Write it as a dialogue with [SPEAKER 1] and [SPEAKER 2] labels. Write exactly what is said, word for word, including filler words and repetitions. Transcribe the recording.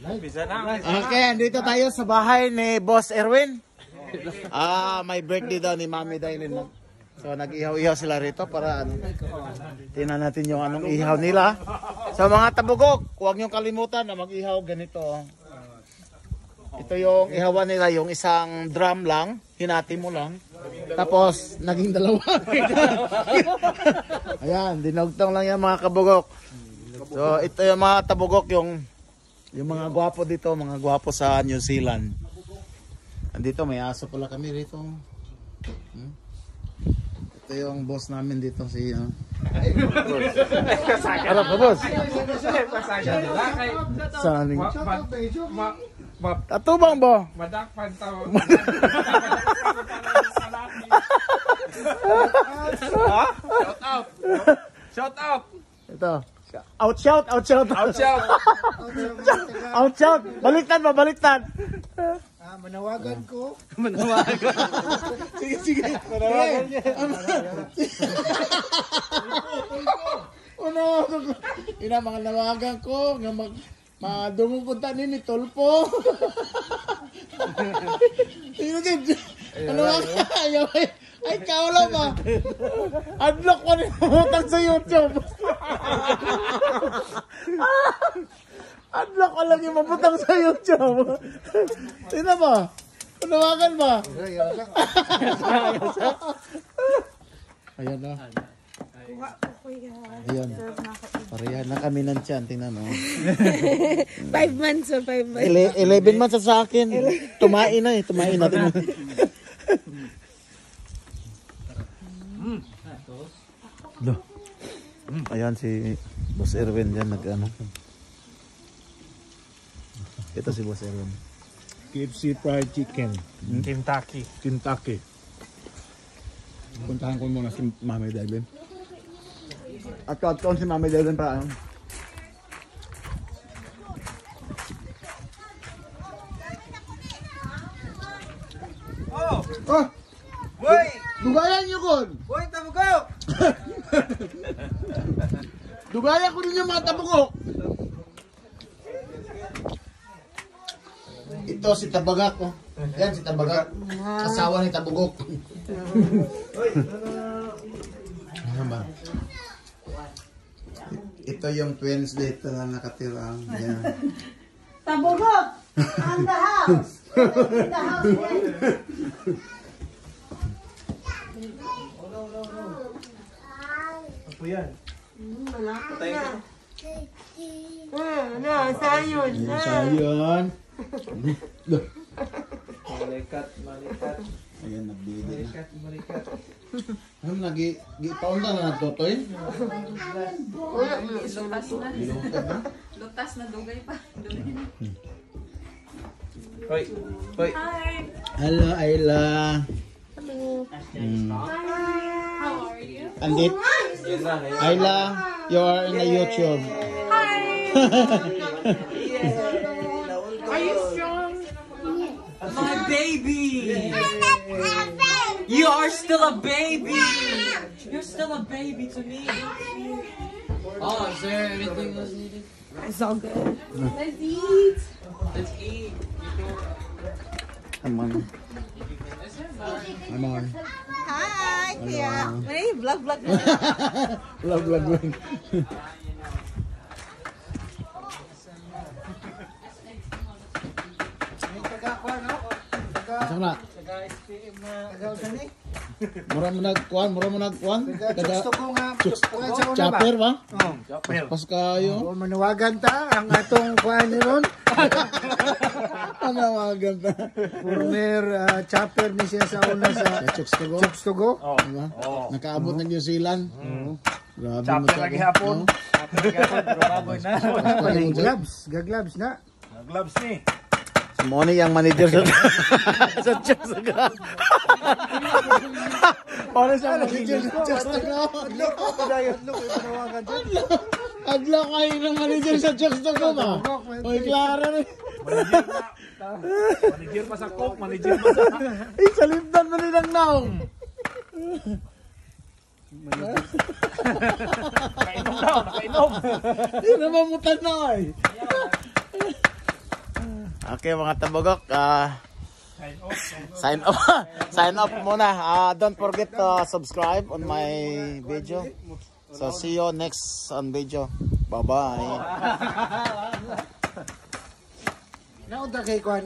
[SPEAKER 1] Okay, andito tayo sa bahay ni Boss Erwin. Ah, may birthday daw ni Mami Dainin. So nag-ihaw-ihaw sila rito para ano. Tingnan natin yung anong ihaw nila. Sa mga tabugok, huwag niyong kalimutan na mag-ihaw ganito. Ito yung ihawan nila, yung isang drum lang, hinati mo lang. Tapos naging dalawa. Ayan, dinugtong lang yan mga kabugok. So ito yung mga tabugok, yung yung mga gwapo dito, mga gwapo sa New Zealand. Andito may aso pala kami rito. Hmm? Ito yung boss namin dito si uh... Harap ka boss. Saling. Atubang ba?
[SPEAKER 2] Madakpan tao. Shout out. Shout out.
[SPEAKER 1] Ito. Out shout, out shout.
[SPEAKER 2] Out shout.
[SPEAKER 1] Out shout. Baliktad ba, baliktad.
[SPEAKER 3] Ah, manawagan ko.
[SPEAKER 1] Manawagan. Sige, sige. Manawagan niya. Manawagan ko. Ina, mga nawagan ko. Nga mag... Madungong kunta ni Tolpo. Ino din. Ano ba? Ayaw ay. Ay, kaula ba? Unlock ko rin umutang sa YouTube. Unlock ko lang yung mabutang sa YouTube. Tina ba? Panawagan ba? Ayan na. Ayan. Parehan na kami ng tiyan. Tingnan mo.
[SPEAKER 4] Five months or five months.
[SPEAKER 1] Ele eleven months sa akin. Tumain na eh. Tumain natin. Loh. Ayan si Boss Erwin dyan nag-ano. Ito si Boss Erwin.
[SPEAKER 3] K F C fried chicken.
[SPEAKER 2] Hmm? Kentucky.
[SPEAKER 3] Kentucky. Puntahan ko muna si Mami Devin.
[SPEAKER 1] At kaon si Mami Devin pa. Ano?
[SPEAKER 2] Oh!
[SPEAKER 1] Oh!
[SPEAKER 2] Boy!
[SPEAKER 1] Dugayan nyo kon!
[SPEAKER 2] Boy, tabugok!
[SPEAKER 1] Dugayan ko rin yung mga tabugok! Ito si Tabagak oh. Yan si Tabagak. Asawa ni Tabugok. Ano ba? Ito yung twins dito na nakatira. Yan.
[SPEAKER 4] Tabugok! On the house! In the house again.
[SPEAKER 2] Ano yan?
[SPEAKER 4] Patay ka. Ano, sayon.
[SPEAKER 1] Sayon.
[SPEAKER 2] Malikat, malikat.
[SPEAKER 1] Ayan, nagbili na.
[SPEAKER 2] Malikat, malikat.
[SPEAKER 1] Ano, nag-i-pounda na nagtotoy?
[SPEAKER 5] Lutas na.
[SPEAKER 1] Bilungkad na?
[SPEAKER 5] Lutas na dugay pa.
[SPEAKER 2] Hoy, hoy.
[SPEAKER 5] Hi.
[SPEAKER 1] Hello, Ayla.
[SPEAKER 4] Hello.
[SPEAKER 1] Hmm.
[SPEAKER 5] How are you?
[SPEAKER 1] Andit,
[SPEAKER 2] Yan na, yan.
[SPEAKER 1] Ayla, you are in the YouTube.
[SPEAKER 5] Hi. Are you strong? My baby. You are still a baby. You're still a baby to me. Oh, is there anything else needed?
[SPEAKER 4] It's all good.
[SPEAKER 5] Let's eat. Let's eat.
[SPEAKER 1] Come on. Come on.
[SPEAKER 4] Hi, Kuya. May vlog vlog.
[SPEAKER 1] Vlog, vlog, vlog. Asa na? Mura mo nagkuhan, mura mo nagkuhan.
[SPEAKER 3] Gusto ko nga.
[SPEAKER 1] Chopper ba?
[SPEAKER 3] Oh.
[SPEAKER 1] Pas kayo.
[SPEAKER 3] Oh, manawagan ta ang atong kuhan ni ron.
[SPEAKER 1] Manawagan ta.
[SPEAKER 3] Former uh, chopper ni siya sa una sa
[SPEAKER 1] Chokes to go.
[SPEAKER 3] Chokes to go.
[SPEAKER 2] Oh.
[SPEAKER 1] Diba?
[SPEAKER 2] Oh.
[SPEAKER 1] Nakaabot ng New Zealand. Grabe mo
[SPEAKER 2] Chopper lagi hapon. Chopper lagi hapon. Grabe na.
[SPEAKER 3] Pag gloves, gagloves na.
[SPEAKER 2] Gloves ni.
[SPEAKER 1] Mo ni yang manager sa sa Chokes to go. Para sa manager sa Chokes to go.
[SPEAKER 3] Look, padayon look, manawagan dyan.
[SPEAKER 1] Adlaw kayo ng manager sa Chokes to go ba? Oy, klaro rin.
[SPEAKER 2] Manager na. Manager pa sa Coke, manager pa sa...
[SPEAKER 1] Ay, salibdan mo nilang naong.
[SPEAKER 2] Nakainom daw, nakainom.
[SPEAKER 1] Hindi na mamutan na ay. Okay mga tabugok, ah sign off. Sign off muna. Ah, don't forget to subscribe on my video. So see you next on video. Bye bye.
[SPEAKER 3] Naunta kay Kwan.